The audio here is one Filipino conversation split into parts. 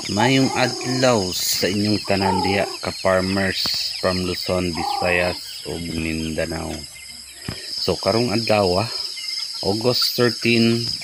Mayong adlaw sa inyong tanan diha ka farmers from Luzon, Visayas ug Mindanao. So karong adlaw August 13,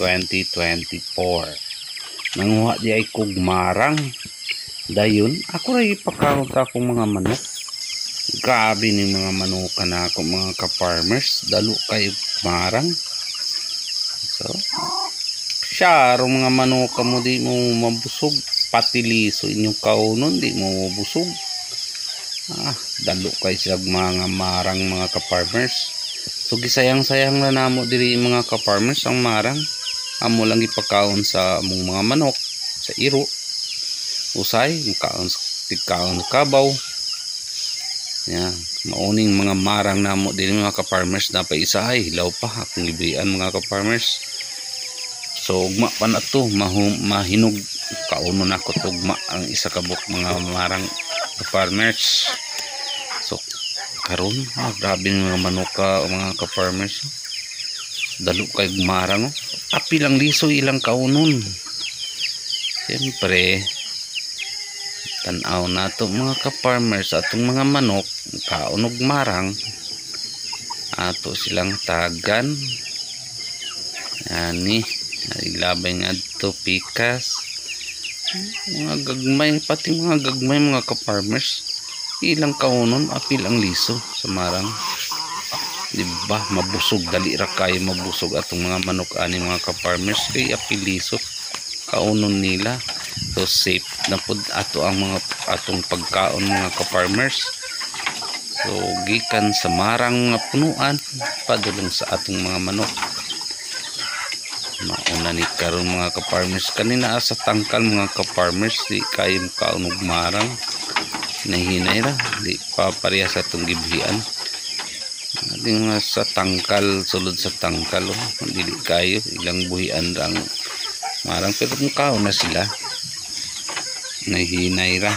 2024. Nanguha di ay kog marang. Dayon ako ra ipakawot akong mga manok. Grabe ni mga manok na ako mga ka-farmers, dalo kay marang. So siya mga manok mo di mo mabusog, pati liso inyong kaunon di mo mabusog. Dalo kay silag mga marang mga ka-farmers. So gisayang-sayang na namo diri mga ka-farmers ang marang. Amo lang ipakaon sa among mga manok sa iro. Usay kaon sa tikaon kabaw. Yan, mauning mga marang namo diri mga ka-farmers na pa isa ay hilaw pa akong librian mga ka-farmers. So ugma pa na to mahinog kauno na ko tugma ang isa ka buk mga marang ka-farmers. So karon grabe mga manok mga ka-farmers. Dalo kay marang api lang liso ilang kaunon. Siyempre tanaw na to mga ka-farmers atong mga manok kaunog marang ato silang tagan. Ani ilabay nga to pikas mga gagmay, pati mga gagmay mga ka-farmers ilang kaunon apil ang liso sa marang, diba? Mabusog dali ra kayo mabusog atong mga manok ani mga ka-farmers kay apil liso kaunon nila. So safe na pud ato ang mga atong pagkaon mga ka-farmers. So gikan sa marang nga punuan padulong sa atong mga manok. Mauna ni karon mga ka-farmers kanina sa tangkal mga ka-farmers di kayo kaunog marang nahinay ra di pa pareha sa atong gibihan. Di nga sa tangkal sulod sa tangkal dili kayo ilang buhian ra ang marang pero kung kaon na sila nahinay ra.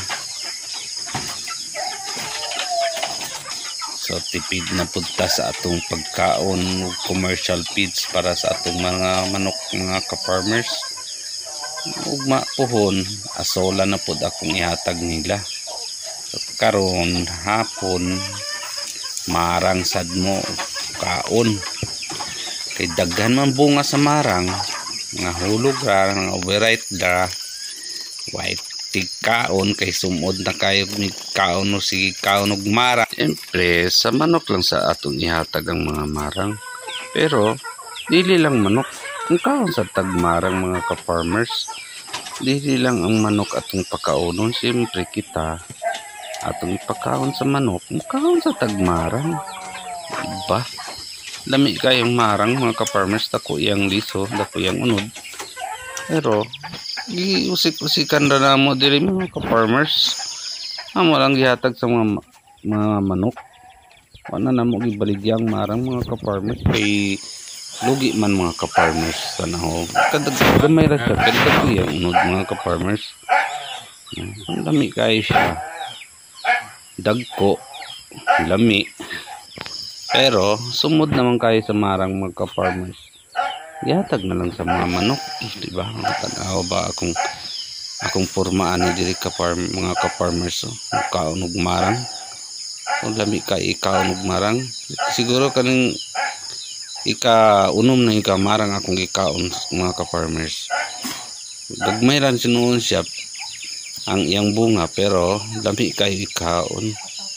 So tipid na punta sa atong pagkaon commercial feeds para sa atong mga manok mga ka-farmers. Ugma pohon asola na pud akong ihatag nila. So, karon hapon marang sad mo kaon kay daghan man bunga sa marang nga hulog ra nga overripe ra white kaon kay sumod na kayo ni kaon no sige kaon og marang. Siyempre sa manok lang sa atong ihatag ang mga marang pero dili lang manok kung kaon sa tagmarang mga ka-farmers. Dili lang ang manok atong pakaonon, siyempre kita atong ipakaon sa manok kaon sa tagmarang, diba? Lami kayong marang mga ka-farmers, dako iyang liso, dako iyang unod, pero giusik-usikan ra namo diri mga ka-farmers. Amo lang gihatag sa mga manok. Wala na mo gibaligyang marang mga ka-farmers kay lugi man mga ka-farmers sa nahog. Kadagmay ra siya pero dako iyang unod mga ka-farmers. Ang lami kayo siya. Dagko, lami. Pero sumod naman kayo sa marang mga ka-farmers. Ihatag na lang sa mga manok, diba? Tanaw ba akong pormaan ni diri mga ka-farmers kaunog marang. Kung lami ka ikaunog marang, siguro kaning ika-unom na ika-marang akong ikaon mga ka-farmers. Gagmay lang sinuon siya ang iyang bunga pero lami ka ikaon.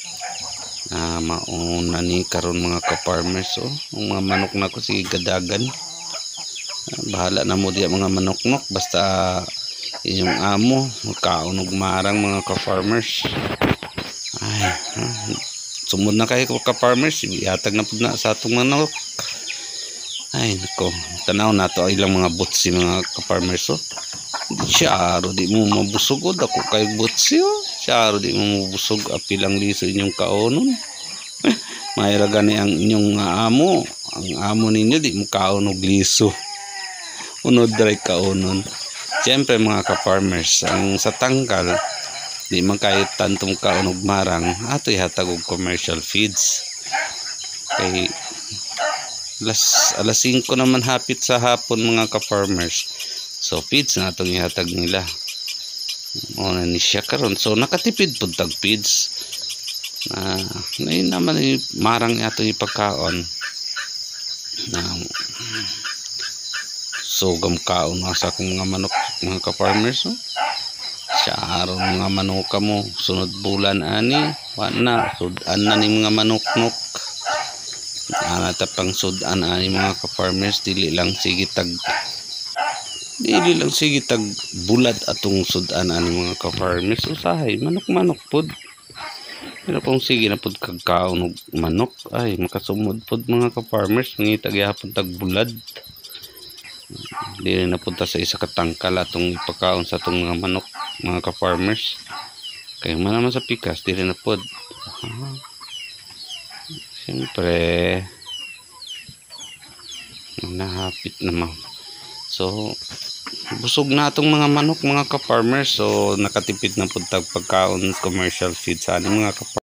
Mauna ni karon mga ka-farmers ang mga manok na ko sige gadagan. Bahala na mo diya mga manok-nok basta inyong amo magkaon og marang mga ka-farmers. Ay, sumod na kayo ka-farmers, ihatag na pud na sa atong manok. Ay nako, tanaw na to ilang mga butsi mga ka-farmers Syaro di mo mabusog dako kay butsi Syaro di mo mabusog apilang liso inyong kaonon. Mayra gani ang inyong amo. Ang amo ninyo di mo kaon og liso. Unod dry kaunon. Siyempre mga ka-farmers, ang sa tangkal di man kayo tantong kaon og marang ato ihatag og commercial feeds. Kay alas 5 naman hapit sa hapon mga ka-farmers. So feeds na itong ihatag nila. mo na ni siya karon. So nakatipid pud tag feeds na naman marang ato ipagkaon na sugam kaon sa akong mga manok mga ka-farmers. Sa araw mga manok mo sunod bulan ani wala sudan na ni mga manok-nok ana tapang sudan ani mga ka-farmers dili lang sige tag bulad atong sudan ani mga ka-farmers. Usahay manok-manok pod pero kung sige na pod kagkaon og manok ay makasumod pod mga ka-farmers ngita gyapon tag bulad. Dili na punta sa isa ka tangkal atong ipakaon sa atong mga manok mga ka-farmers kay man sa pikas dili na pod. Siyempre nahapit naman. So busog na atong mga manok mga ka-farmers. So nakatipid na pod tag pagkaon commercial feed sa aning mga ka